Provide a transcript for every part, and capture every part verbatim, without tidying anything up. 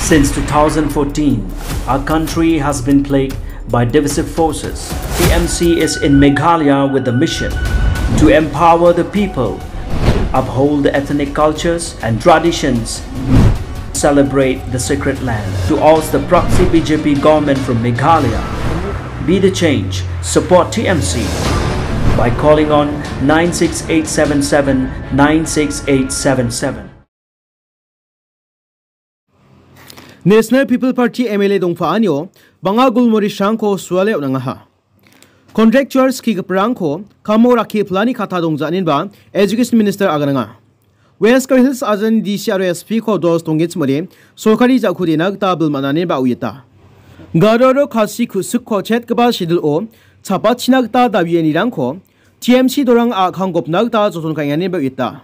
Since two thousand fourteen, our country has been plagued by divisive forces. T M C is in Meghalaya with the mission to empower the people, uphold the ethnic cultures and traditions, celebrate the sacred land. To oust the proxy B J P government from Meghalaya, be the change, support T M C by calling on nine six eight seven seven nine six eight seven seven. National People Party M L A dongfa anyo bangagul mori shangko suale unangaha. Contractors ki kaprangko kamo rakhi plani kata dongjanin ba Education Minister agananga. West Hills azan D C R S P ko dos tongits mori sorkari jakhudi nagta bil manane ba uyeta. Garo ro khasi khusuk ko chet kaba shidul o chapa chinagta dabieni rangko T M C dorang a khangop nagta joton kayane ba uyeta.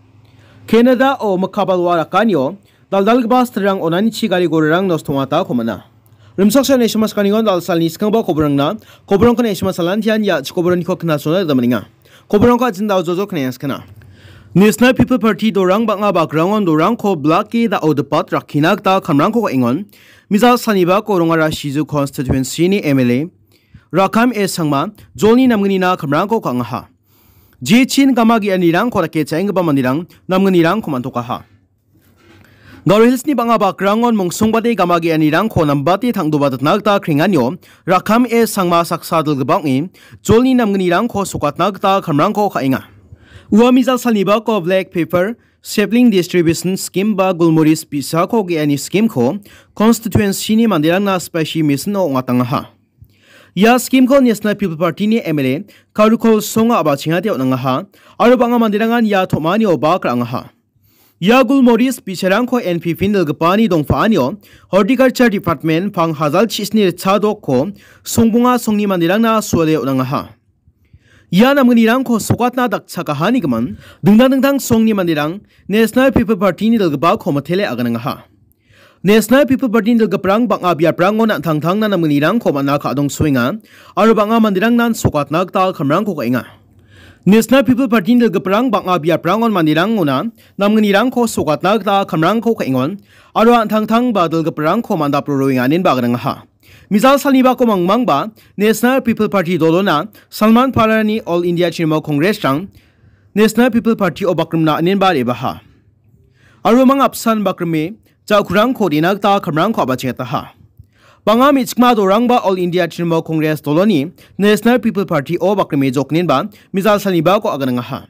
Canada o makabalwa rakanyo dal-dal gbas terang onani chigari gorang nostongata komana. Rimsaksa nesmas kaningon dal salni skangba kobrang na kobrang kan nesmas salantian ya chikobrang ko kna sona damaninga. Kobrang ka jinda jojo knes kana. National People Party dorang banga background dorang ko blaki da odepat rakhinak ta khamrang ko ingon. Mizal saniba ko rongara shizu constituency ni M L A Rakam e sangma jolni namgni na khamrang ko kangha. Ji chin gamagi anirang ko rake chengba manirang namgni rang ko mantoka ha. Garo Hills ni banga bakrangon mungsung bade gamagi anirang ko nambati thangdubat nagta kringanyo rakam e sangma saksadul gbangi jolni namgni rang ko sukat nagta khamrang ko khainga. Uamizal saliba ko black paper sapling distribution scheme ba gulmoris pisa ko gi ani scheme ko constituency ni mandirang na special mission o ngatanga ha. Ya scheme ko National People Party ni M L A karukol songa aba chingati onanga ha aru banga mandirangan ya thomani o ba kranga ha. Yagul Moris Picharang ko N P P Gapani dong faanyo Horticulture Department pang hazal chisni chadok ko songbunga songni mandirang na suale unang ha. Ya namnirang ko sukat na daksa kahani gaman dungdang dungdang songni mandirang National People Party ni dalgaba ko matele aganang ha. National People Party ni dalgaprang bang abya prangon at thang-thang na namnirang ko manaka adong swinga aru banga mandirang nan sukat nagtal kamrang ko kainga. National People Party ni gaprang bang abya prangon mandirang una namnirang ko sukat nagta kamrang ko kaingon aru an thang-thang ba dalgaprang ko manda proroinganin ba aganang ha. Misal saliba ko mangmang ba National People Party dolona Salman Parani All India Chinmo Congress rang National People Party o bakrum na anin ba reba ha. Aru mang apsan bakrme chaukurang ko dinagta kamrang ko abacheta ha. Bangam ichma dorang ba All India Chinmo Congress doloni National People Party o bakrme joknin ba misal saliba ko aganang ha.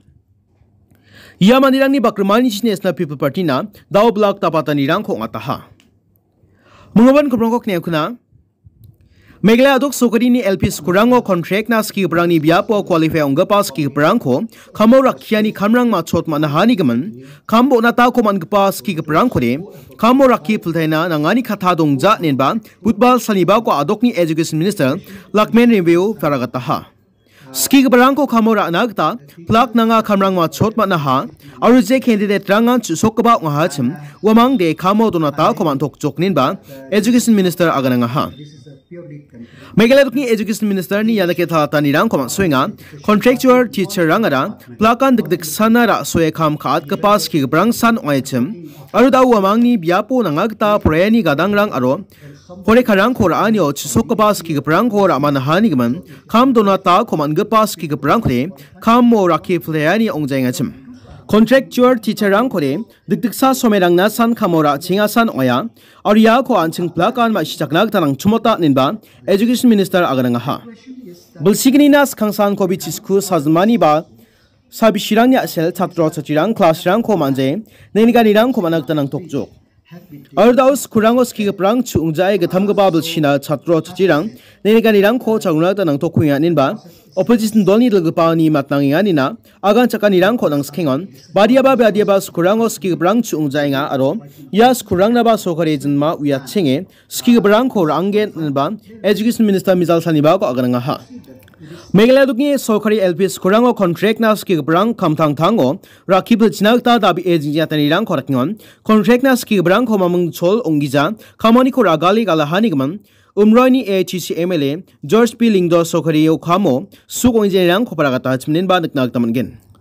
Ya mandirang ni bakramani National People Party na daw block tapatan nirang ko ngata ha. Mungaban kubrang ko knekuna Meghalaya dok sokari ni L P skurango contract na ski brang ni biapo qualify ong gapa ski brang ko kamo rakhya ni khamrang ma chot ma nahani gaman kambo na ta ko man gapa ski brang ko de kamo rakhi pulthaina nangani khatha dong ja nen ba butbal saniba ko adok ni Education Minister Lakmen review faragata ha. Ski brang ko kamo ra nagta plak nanga khamrang ma chot ma na ha aru je candidate rangan chusok ba nga ha chim wamang de kamo do na ta ko man thok chok nin ba Education Minister agananga ha. Meghalaya ni Education Minister ni yada ke thalata nirang ko swinga contractual teacher rangara plakan dik dik sanara soe kham khat kapas ki brang san oichim aru da wamang ni biapo nangagta prayani gadang rang aro kore kharang khora anyo chisok kapas ki brang khora manahani gaman kham donata khoman kapas ki brang khre kham mo rakhi playani ongjai ngachim contractual teacher rang kore dikdiksa somerang na san khamora chinga san oya arya ko anching plakan ma sijaknak tanang chumota ninba Education Minister agananga ha. Bulsigni nas khangsan ko bi chisku sajmani ba sabishirang ya sel chatro chachirang class rang ko manje nenigani rang ko manak tanang tokjok ardaus kurangos ki prang chungjai gatham ga babul china chatro chachirang nenigani rang ko chaguna tanang tokhuya ninba opposition doni dalgapani matnangi anina agan chakani rang ko nang skingon badiaba badiaba skurangos ki brang chungjai nga aro ya skurang na ba sokare jinma uya chenge ski brang ko rangen ba Education Minister Mizal Saniba ko agananga ha. Meghalaya dukni sokari L P skurango contract na ski brang kamthang thango rakibul chinagta dabi ejing yatani rang ko rakingon contract na ski brang ko mamung chol ongija kamani ko ragali galahani gman Umroini A H C M L A George P Lingdo sokari yo khamo suk ongjai rang ko paragata chimnen ba naknak tamangen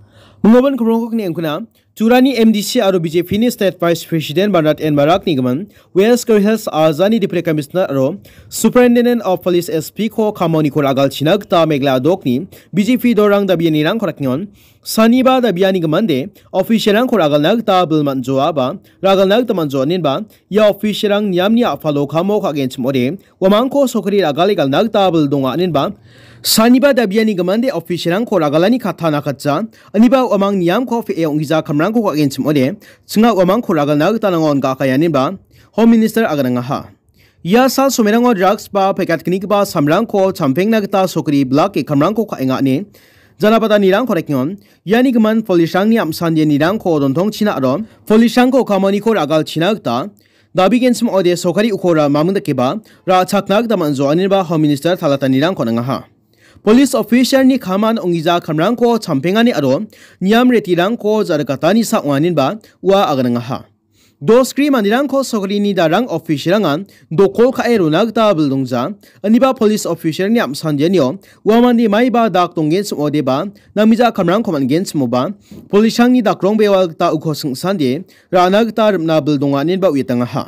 Mengoban kerongkok ni angkuna Turani M D C aro B J P ni State Vice President Bernard N Marak ni gaman West Health Azani Deputy Commissioner aro Superintendent of Police S P ko kamoni ko ragal chinag ta megla adok ni B J P dorang da biani rang koraknyon saniba da biani gamande official rang ko ragal nag ta bilman joa ba ragal nag taman jo nin ba ya official rang nyamni afalo kamo ka against mode wamang ko sokri ragal gal nag ta bil donga nin ba saniba da biani gamande official rang ko ragalani khatha na khatcha aniba wamang niam ko fe e ongiza kamrang ko against mode chinga wamang ko ragal nag ta nangon ka kayanin ba Home Minister agananga ha Ya sal sumerang drugs ba pekat kini ba samrang ko champeng nagta sokri block ke kamrang ko ka enga ni janapata nirang koreknyon yani gaman polisang ni amsan ye nirang ko dontong china ro polisang ko kamani ko ragal china ta dabi gensum ode sokari ukora mamunda ke ba ra chaknak da manzo anin ba Home Minister thalata nirang ko nanga ha Police official ni khaman ongiza kamrang ko champengani aro niam retirang ko jarkatani sa wanin ba wa agananga ha Do screen manirang ko sokri ni darang official ngan do kol ka ero nagta bildungja aniba police official ni amsan jenyo waman di mai ba dak tonggen smode ba namija kamrang ko man gens mo ba police ni dakrong bewal ta ukho sing sande ra nagta na bildunga nin ba witanga ha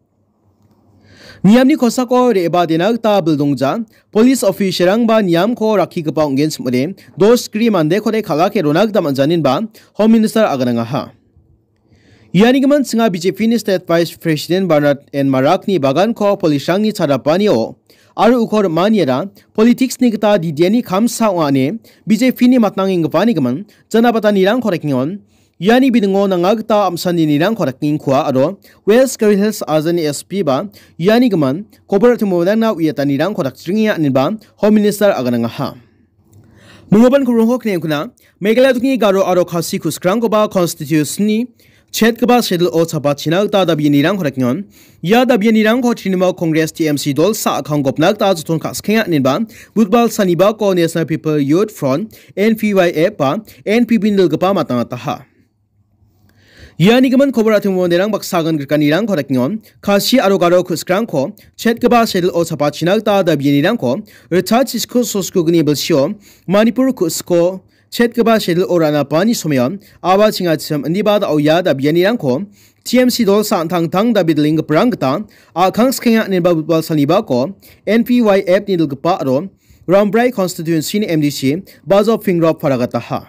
Niam ni kosa ko re ba dinag ta bildungja police official ang ba niam ko rakhi ka pa ongen smode do screen mande ko de khala ke ronag da manjanin ba Home Minister agananga ha Yani gaman singa B J P ni State Vice President Bernard N Marak ni bagan ko polisang ni charapani o aru ukor maniera politics ni kita didiani khamsa wane B J P ni matnanging gapani gaman janapata nirang koreknyon yani bidingo nangagta amsani nirang korekning khwa aro West Hills Azani S P ba yani gaman cooperative modang na uyata nirang korakstringia niba Home Minister agananga ha Mungoban kurongkok ni kuna Meghalaya tukni Garo aro khasi khuskrang ko ba constitution ni Chet kaba sedel o chapa chinak ta da binirang koreknyon ya da binirang ko Trinamool Congress T M C dol sa akhang gopnak ta juton ka skhenga ninba budbal saniba ko National People Youth Front N P Y F pa N P P nil gapa matang ta ha Yani gaman cooperative monderang baksagan kanirang koreknyon khasi aro Garo khuskrang ko chet kaba sedel o chapa chinak ta da binirang ko recharge school soskugni bilsio Manipur kusko Chet kaba shedil orana pani somyan awa chinga cham andiba da oya da bianirang ko T M C dol sa thang thang da bidling prangta a khang skhenga ne ba bal saniba ko N P Y F nil gpa ro Rambrai constituency ni M D C bazo fingrop faragata ha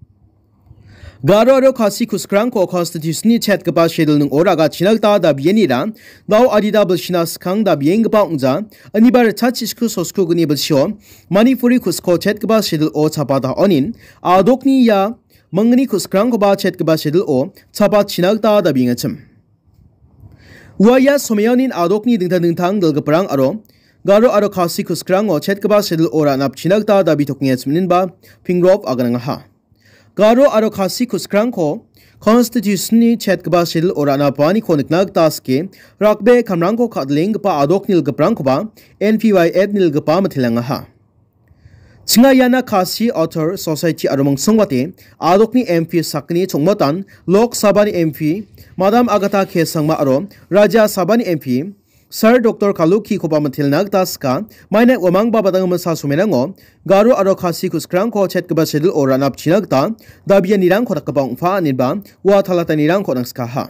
Garo ro khasi khuskrang ko constitution ni chet kaba shedil nung oraga chinagta da bianira daw adida bilshina skang da bieng pa ungja anibar chachisku sosku gni bilsho manipuri khusko chet kaba shedil o chapa da onin adokni ya mangni khuskrang ko ba chet kaba shedil o chapa chinagta da bingachim waya somyanin adokni dingtang dingtang dal gaprang aro Garo aro khasi khuskrang o chet kaba shedil ora nap chinagta da bitokngechminin ba fingrop agananga ha Garo aro khasi khuskrang ko constitution ni chet kaba shil orana pani konik nag taske rakbe kamrang ko khadling pa adok nil gaprang ko ba N P Y F nil gapa mathilanga ha Chinga yana khasi author society aromang sangwate adok ni M P sakni chongmotan Lok Sabha ni M P Madam Agata Khesangma aro Rajya Sabha ni M P Sir Doctor Kaluki ko pa mathilnag taska maina wamang babadang masa sumenango Garo aro khasi khuskrang ko chet kaba sedil oranap chinagta dabia nirang ko takabang fa nirba wa thalata nirang ko nangska ha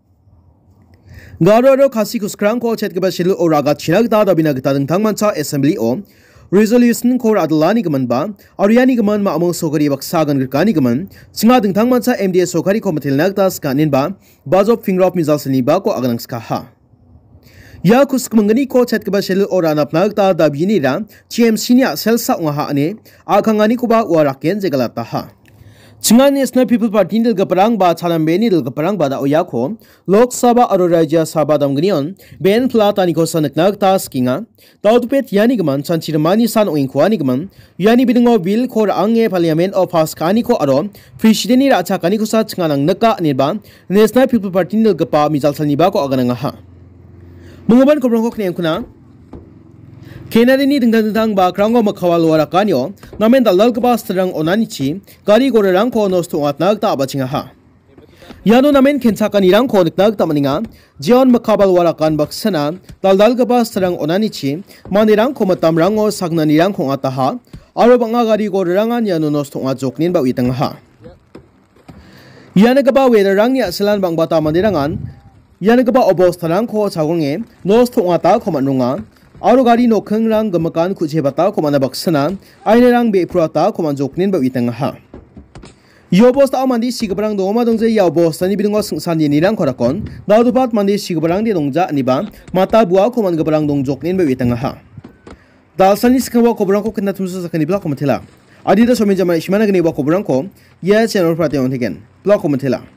Garo aro khasi khuskrang ko chet kaba sedil oraga chinagta dabina gita dingtang mancha assembly o resolution ko adlani gaman ba aryani gaman ma among sogari baksagan gani gaman singa dingtang mancha M D S sogari ko mathilnag taska ninba bazo fingrop mizalsani ba ko aganangska ha Ya kuskmangani ko chet kaba shel ora napnag ta da binira T M C nya selsa ngaha ane akhangani ko ba waraken jegalata ha Chinga National People Party dil gaprang ba chalambeni dil gaprang ba da oya ko Lok Sabha aro Rajya Sabha damgnion ben plata ni ko sanaknag ta skinga tawtupet yani gaman chanchirmani san oing kwani gaman yani bidingo bill khor ange parliament of house kani ko aro president ni racha kani ko sa chinga nang naka nirba National People Party dil gapa mijal salni ba ko agananga ha Mungoban ko brongkok ni angkuna Kenari ni dingdang dingdang ba krango makhawal wara kanyo namen dalal ka strang onanichi gari gorang ko nosto atnag ta abachinga ha Yano namen kensa kanirang ko niknag ta maninga jion makhawal wara kan baksana daldal ka strang onanichi manirang ko matamrang o sagna nirang ko ata ha aro banga gari gorang an yano nosto ajoknin ba uitang ha Yana gaba weather rang ya selan bang bata mandirangan. Yana gaba obos tarang ko chagonge nos thong ata ko manunga. Aro gari no kheng rang gamakan kuche bata ko mana baksana. Aine rang be prata ko man joknin ba witang ha. Yo bos ta mandi sigabrang doma dongje ya bos tani bidungo singsan ni nirang korakon. Daudupat mandi sigabrang di dongja niba mata bua ko man gabrang dong joknin ba witang ha. Dal sani sikawa ko brang ko kena tumsu sakani blok ko matela. Adida somi jama ishmana gani ba ko brang ko ya channel prati on again. Blok ko matela.